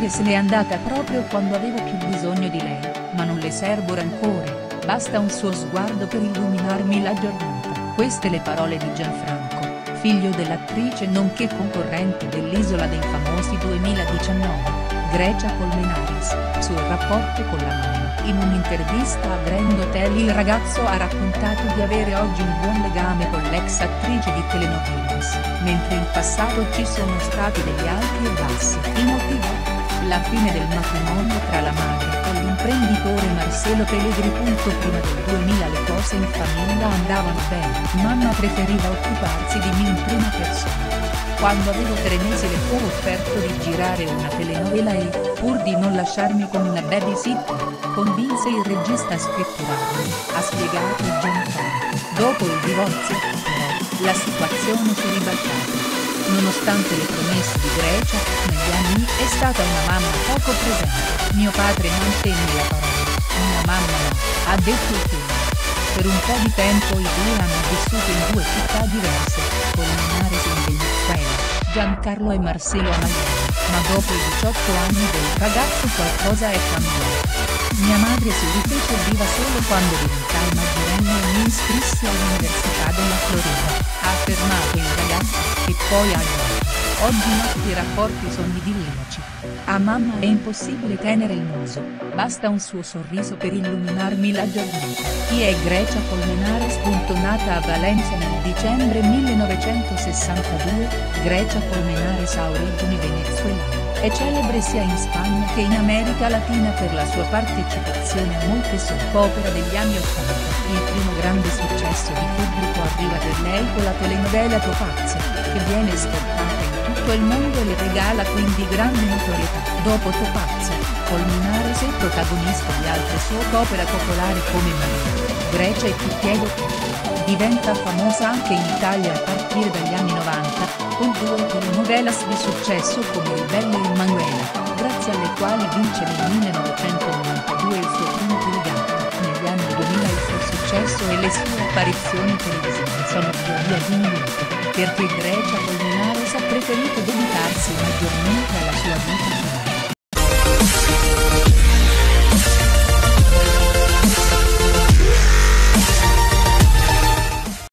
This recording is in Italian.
madre se n'è andata proprio quando avevo più bisogno di lei, ma non le serbo rancore, basta un suo sguardo per illuminarmi la giornata. Queste le parole di Gianfranco, figlio dell'attrice nonché concorrente dell'Isola dei Famosi 2019, Grecia Colmenares, sul rapporto con la mamma. In un'intervista a Grand Hotel il ragazzo ha raccontato di avere oggi un buon legame con l'ex attrice di telenovelas, mentre in passato ci sono stati degli alti e bassi. Il motivo? La fine del matrimonio tra la madre e l'imprenditore Marcelo Pellegri. Prima del 2000 le cose in famiglia andavano bene, mamma preferiva occuparsi di me in prima persona. Quando avevo 3 mesi le fu offerto di girare una telenovela e, pur di non lasciarmi con una babysitter, convinse il regista a scritturarmi, ha spiegato Gianfranco. Dopo il divorzio, però, la situazione si è ribaltata. Nonostante le promesse di Grecia, negli anni è stata una mamma poco presente. Mio padre mantenne la parola, mia mamma no, ha detto il figlio. Per un po' di tempo i due hanno vissuto in 2 città diverse, Colmenares in Venezuela, Giancarlo e Marcelo a Miami, ma dopo i 18 anni del ragazzo qualcosa è cambiato. Mia madre si rifece viva solo quando diventai maggiorenne e mi iscrissi all'Università della Florida, ha affermato il ragazzo, che poi ha aggiunto. Oggi i nostri rapporti sono idilliaci. A mamma è impossibile tenere il muso, basta un suo sorriso per illuminarmi la giornata. Chi è Grecia Colmenares? Nata a Valencia nel dicembre 1962, Grecia Colmenares ha origini venezuelane. È celebre sia in Spagna che in America Latina per la sua partecipazione a molte soap opera degli anni '80. Il primo grande successo di pubblico arriva per lei con la telenovela Topazio, che viene esportata in tutto il mondo e le regala quindi grande notorietà. Dopo Topazio, Colmenares è protagonista di altre soap opera popolari come Maria, Grecia e Ti chiedo che. Diventa famosa anche in Italia a partire dagli anni '90, con 2 telenovelas di successo come Ribelle e Manuela, grazie alle quali vince nel 1992 il suo primo Pulgante. Negli anni 2000 il suo successo e le sue apparizioni televisive sono tuttavia diminuite, perché Grecia Colmenares ha preferito dedicarsi maggiormente alla sua vita